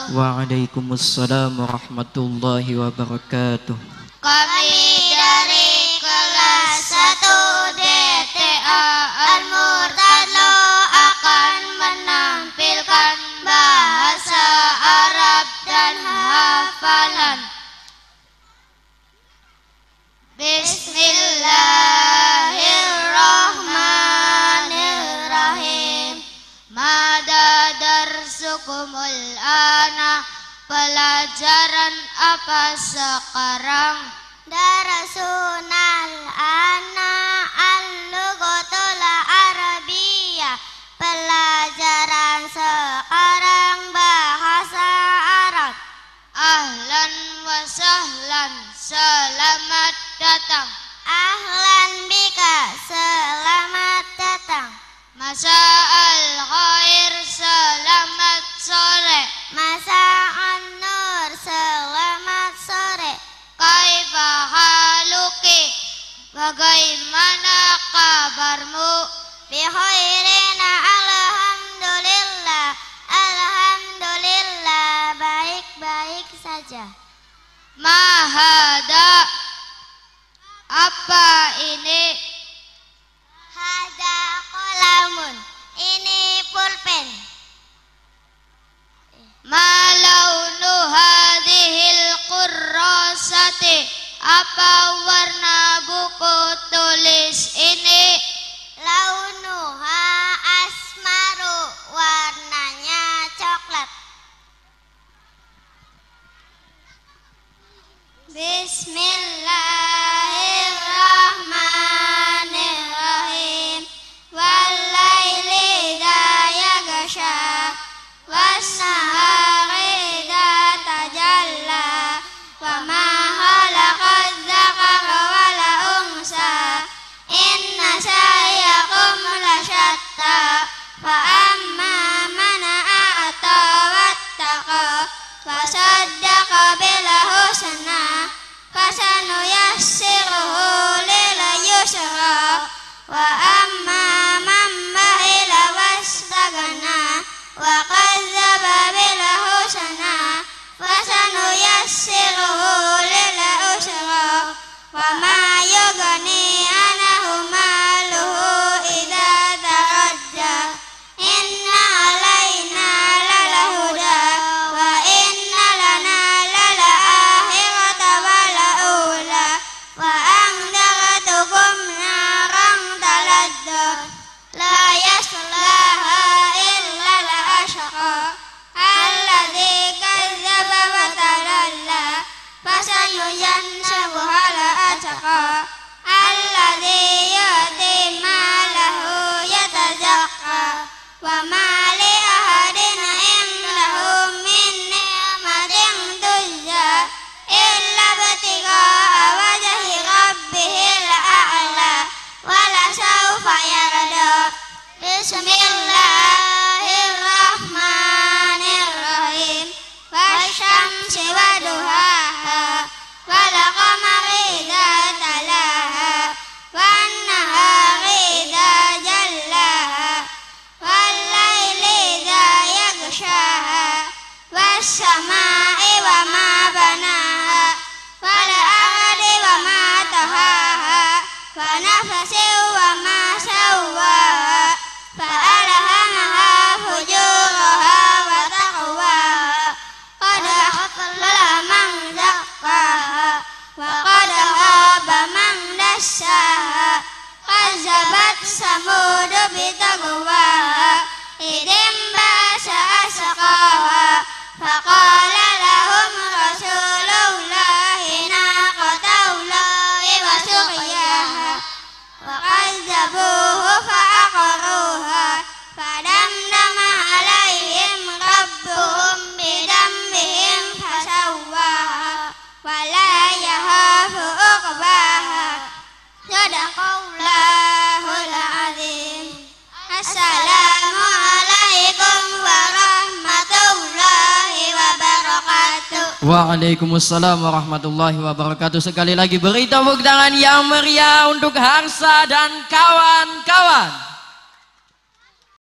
Waalaikumsalam warahmatullahi wabarakatuh. Kami dari kelas 1 DTA Al-Murtadlo akan menampilkan bahasa Arab dan hafalan. Bismillahirrahmanirrahim. Mada darsukumul ana. Pelajaran apa sekarang? Darasunal ana al-lughatul arabiyyah. Pelajaran sekarang bahasa Arab. Ahlan wa sahlan, selamat datang. Ahlan bika, selamat datang. Masa'al khair, selamat sore. Masa'an nur, selamat sore. Kaifa haluki, bagaimana kabarmu? Bi khairina, alhamdulillah. Alhamdulillah, baik-baik saja. Mahada, apa ini? Hada qalamun, ini pulpen. Malaunu hadhil qurrasati, apa warna buku tulis ini? Launuha asmaru, warnanya coklat. Bismillahirrahmanirrahim. Wallaili idza yaghsha, wan-nahari idza tajalla, wa ma khalaqaz zakara wal unsa, inna sa'yakum lasyatta, fa amma man a'ta wattaqa, wa saddaqa bil husna, fasanuyassiruhu lil yusra, wa amma man bahila wastaghna, wa kadzdzaba bil husna, fasanuyassiruhu lil usra, wa ma yughni anhu maluhu idza taradda, inna alaina lal huda, wa inna lana lal akhirata wal ula, wa anzartukum naran taladda, la yaslaha illa al ashqa, alladzi kadzdzaba wa tawalla, fasanuyansabuha al atqa, alladzi yu'ti malahu yatazakka, wa ma li ahadin indahu min ni'matin tujza illa ibtigha'a wajhi rabbihil a'la, wa la sawfa yarda. Bismillahirrahmanirrahim. Wasyamsi waduhaha, wal qamari idza talaha, wan nahari idza jallaha, wal laili idza yaghshaha, was samai wa ma banaha, wal ardi wa ma tahaha, wa nafasin wa ma sawwaha, fa alhamaha fujuraha wa taqwaha, qad aflaha man zakkaha, wa qad khaba man dassaha, kazzabat samud bitaqwaha, idin ba'asa asqaha, faqala lahum rasulullahi naqatallahi wa suqiyaha, wa kazzabuhu fa'aqaruha, fadamdama alaihim rabbuhum bidambihim fasawwaha, wa la yahafu uqbaha. Sadaqallahul azim. Assalamualaikum warahmatullahi wabarakatuh. Waalaikumsalam warahmatullahi wabarakatuh. Sekali lagi beri tepuk tangan yang meriah untuk Harsa dan kawan-kawan.